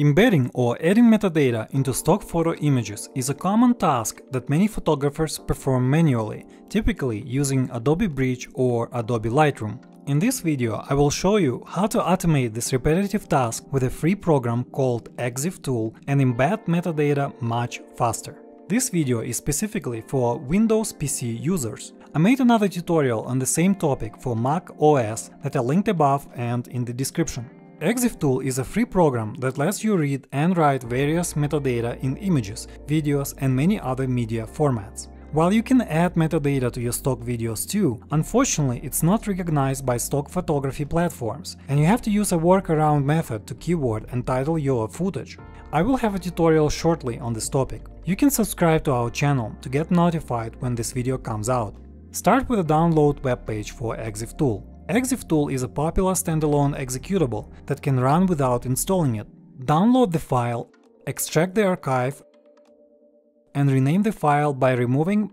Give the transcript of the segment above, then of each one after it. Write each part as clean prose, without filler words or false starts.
Embedding or adding metadata into stock photo images is a common task that many photographers perform manually, typically using Adobe Bridge or Adobe Lightroom. In this video, I will show you how to automate this repetitive task with a free program called Exiftool and embed metadata much faster. This video is specifically for Windows PC users. I made another tutorial on the same topic for Mac OS that are linked above and in the description. Exiftool is a free program that lets you read and write various metadata in images, videos, and many other media formats. While you can add metadata to your stock videos too, unfortunately it's not recognized by stock photography platforms, and you have to use a workaround method to keyword and title your footage. I will have a tutorial shortly on this topic. You can subscribe to our channel to get notified when this video comes out. Start with a download webpage for Exiftool. Exiftool is a popular standalone executable that can run without installing it. Download the file, extract the archive, and rename the file by removing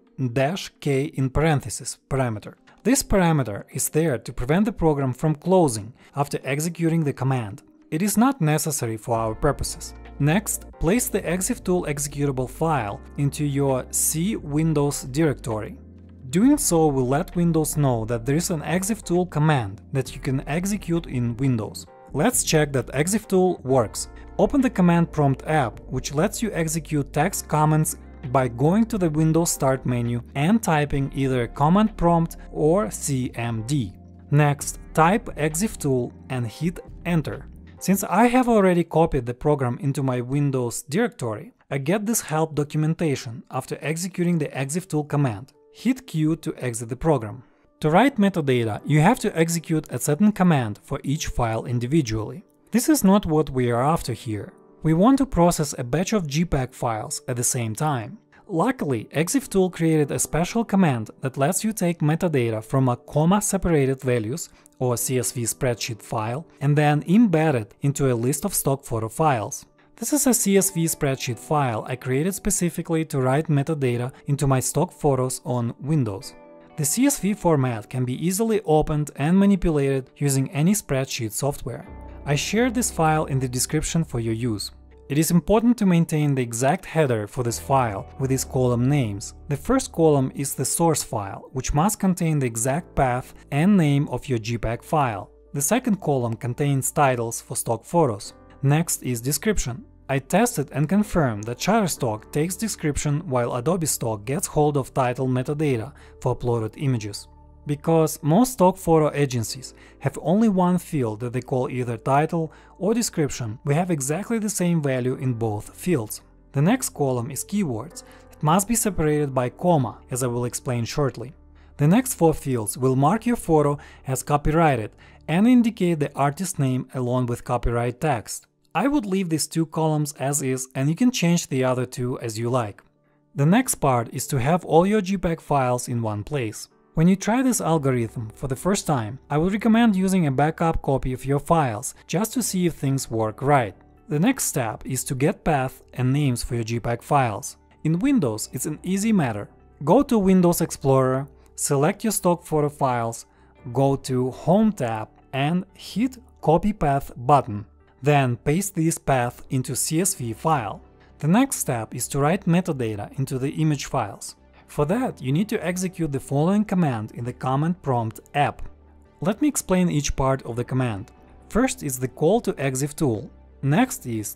-k in parentheses parameter. This parameter is there to prevent the program from closing after executing the command. It is not necessary for our purposes. Next, place the Exiftool executable file into your C Windows directory. Doing so will let Windows know that there is an Exiftool command that you can execute in Windows. Let's check that Exiftool works. Open the command prompt app, which lets you execute text commands by going to the Windows Start menu and typing either command prompt or CMD. Next, type Exiftool and hit enter. Since I have already copied the program into my Windows directory, I get this help documentation after executing the Exiftool command. Hit Q to exit the program. To write metadata, you have to execute a certain command for each file individually. This is not what we are after here. We want to process a batch of JPEG files at the same time. Luckily, Exiftool created a special command that lets you take metadata from a comma-separated values or CSV spreadsheet file and then embed it into a list of stock photo files. This is a CSV spreadsheet file I created specifically to write metadata into my stock photos on Windows. The CSV format can be easily opened and manipulated using any spreadsheet software. I shared this file in the description for your use. It is important to maintain the exact header for this file with its column names. The first column is the source file, which must contain the exact path and name of your JPEG file. The second column contains titles for stock photos. Next is description. I tested and confirmed that Shutterstock takes description while Adobe Stock gets hold of title metadata for uploaded images. Because most stock photo agencies have only one field that they call either title or description, we have exactly the same value in both fields. The next column is keywords that must be separated by comma, as I will explain shortly. The next four fields will mark your photo as copyrighted and indicate the artist name along with copyright text. I would leave these two columns as is, and you can change the other two as you like. The next part is to have all your JPEG files in one place. When you try this algorithm for the first time, I would recommend using a backup copy of your files just to see if things work right. The next step is to get path and names for your JPEG files. In Windows, it's an easy matter. Go to Windows Explorer, select your stock photo files, go to Home tab and hit Copy Path button. Then paste this path into CSV file. The next step is to write metadata into the image files. For that, you need to execute the following command in the command prompt app. Let me explain each part of the command. First is the call to Exiftool. Next is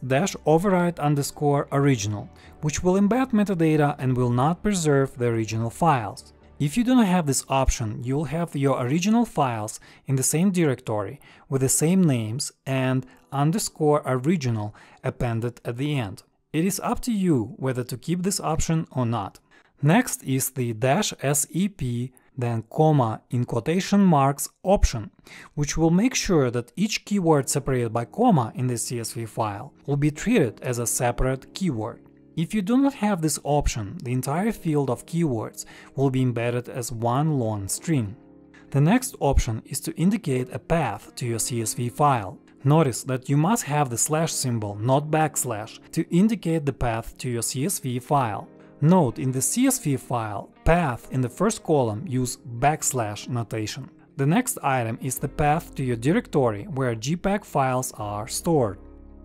-override_original, which will embed metadata and will not preserve the original files. If you do not have this option, you will have your original files in the same directory with the same names and _original appended at the end. It is up to you whether to keep this option or not. Next is the -SEP, then comma in quotation marks option, which will make sure that each keyword separated by comma in the CSV file will be treated as a separate keyword. If you do not have this option, the entire field of keywords will be embedded as one long string. The next option is to indicate a path to your CSV file. Notice that you must have the slash symbol, not backslash, to indicate the path to your CSV file. Note, in the CSV file, path in the first column use backslash notation. The next item is the path to your directory where JPEG files are stored.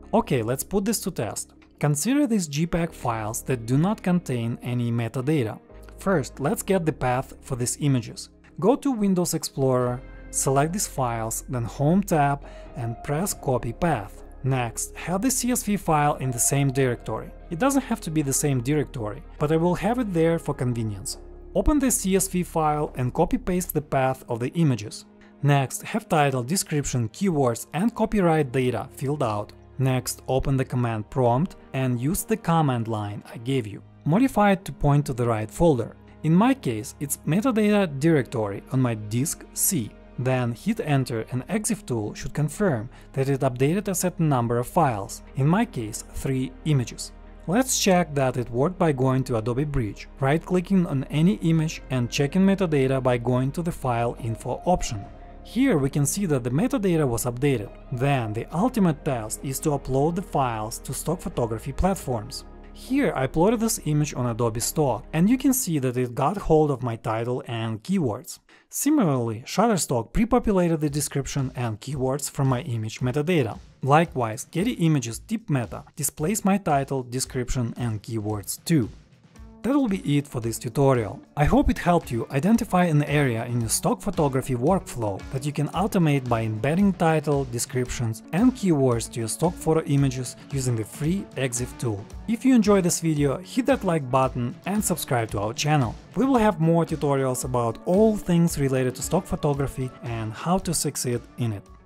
Okay, let's put this to test. Consider these JPEG files that do not contain any metadata. First, let's get the path for these images. Go to Windows Explorer, select these files, then Home tab and press Copy Path. Next, have the CSV file in the same directory. It doesn't have to be the same directory, but I will have it there for convenience. Open the CSV file and copy-paste the path of the images. Next, have title, description, keywords and copyright data filled out. Next, open the command prompt and use the command line I gave you. Modify it to point to the right folder. In my case, it's metadata directory on my disk C. Then hit enter and Exiftool should confirm that it updated a certain number of files, in my case 3 images. Let's check that it worked by going to Adobe Bridge, right-clicking on any image and checking metadata by going to the File Info option. Here we can see that the metadata was updated. Then the ultimate test is to upload the files to stock photography platforms. Here I uploaded this image on Adobe Stock, and you can see that it got hold of my title and keywords. Similarly, Shutterstock pre-populated the description and keywords from my image metadata. Likewise, Getty Images Tip Meta displays my title, description and keywords too. That will be it for this tutorial. I hope it helped you identify an area in your stock photography workflow that you can automate by embedding title, descriptions and keywords to your stock photo images using the free Exiftool. If you enjoyed this video, hit that like button and subscribe to our channel. We will have more tutorials about all things related to stock photography and how to succeed in it.